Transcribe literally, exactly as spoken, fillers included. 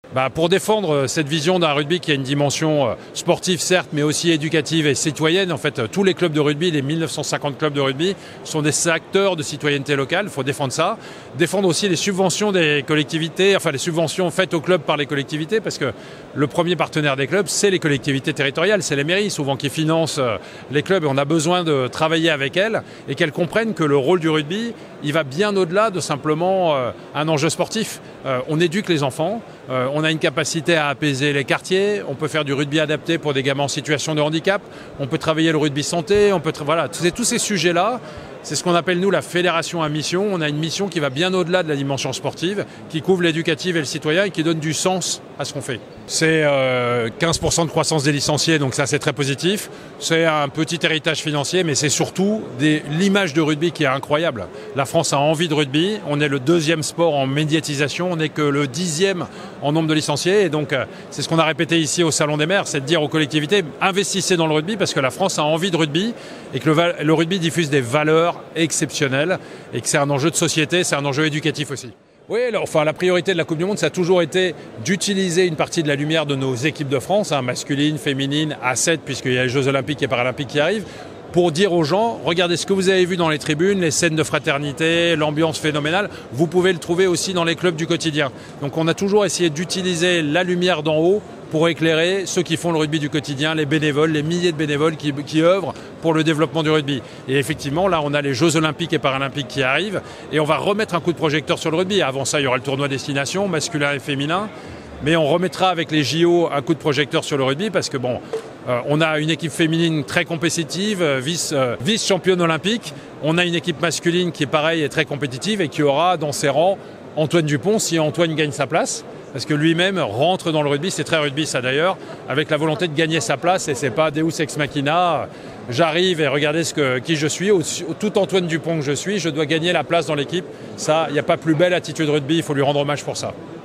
Bah, pour défendre cette vision d'un rugby qui a une dimension sportive certes, mais aussi éducative et citoyenne, en fait, tous les clubs de rugby, les mille neuf cent cinquante clubs de rugby, sont des acteurs de citoyenneté locale. Il faut défendre ça. Défendre aussi les subventions des collectivités, enfin les subventions faites aux clubs par les collectivités, parce que le premier partenaire des clubs, c'est les collectivités territoriales, c'est les mairies souvent qui financent les clubs, et on a besoin de travailler avec elles et qu'elles comprennent que le rôle du rugby, il va bien au-delà de simplement un enjeu sportif. On éduque les enfants. Euh, on a une capacité à apaiser les quartiers, on peut faire du rugby adapté pour des gamins en situation de handicap, on peut travailler le rugby santé, on peut voilà, tous ces, tous ces sujets-là, c'est ce qu'on appelle nous la fédération à mission. On a une mission qui va bien au-delà de la dimension sportive, qui couvre l'éducative et le citoyen et qui donne du sens à ce qu'on fait. C'est euh, quinze pour cent de croissance des licenciés, donc ça c'est très positif. C'est un petit héritage financier, mais c'est surtout des, l'image de rugby qui est incroyable. La France a envie de rugby, on est le deuxième sport en médiatisation, on n'est que le dixième en nombre de licenciés. Et donc euh, c'est ce qu'on a répété ici au Salon des maires, c'est de dire aux collectivités, investissez dans le rugby parce que la France a envie de rugby et que le, le rugby diffuse des valeurs exceptionnelles et que c'est un enjeu de société, c'est un enjeu éducatif aussi. Oui, alors, enfin, la priorité de la Coupe du Monde, ça a toujours été d'utiliser une partie de la lumière de nos équipes de France, hein, masculines, féminines, à sept, puisqu'il y a les Jeux Olympiques et Paralympiques qui arrivent, pour dire aux gens, regardez ce que vous avez vu dans les tribunes, les scènes de fraternité, l'ambiance phénoménale, vous pouvez le trouver aussi dans les clubs du quotidien. Donc on a toujours essayé d'utiliser la lumière d'en haut pour éclairer ceux qui font le rugby du quotidien, les bénévoles, les milliers de bénévoles qui, qui œuvrent pour le développement du rugby. Et effectivement, là, on a les Jeux Olympiques et Paralympiques qui arrivent et on va remettre un coup de projecteur sur le rugby. Avant ça, il y aura le tournoi destination, masculin et féminin. Mais on remettra avec les J O un coup de projecteur sur le rugby parce que bon, euh, on a une équipe féminine très compétitive, vice, euh, vice-championne olympique. On a une équipe masculine qui est pareille et très compétitive et qui aura dans ses rangs Antoine Dupont si Antoine gagne sa place. Parce que lui-même rentre dans le rugby, c'est très rugby ça d'ailleurs, avec la volonté de gagner sa place et c'est pas Deus ex machina. J'arrive et regardez ce que, qui je suis, au, tout Antoine Dupont que je suis, je dois gagner la place dans l'équipe. Ça, il n'y a pas plus belle attitude rugby, il faut lui rendre hommage pour ça.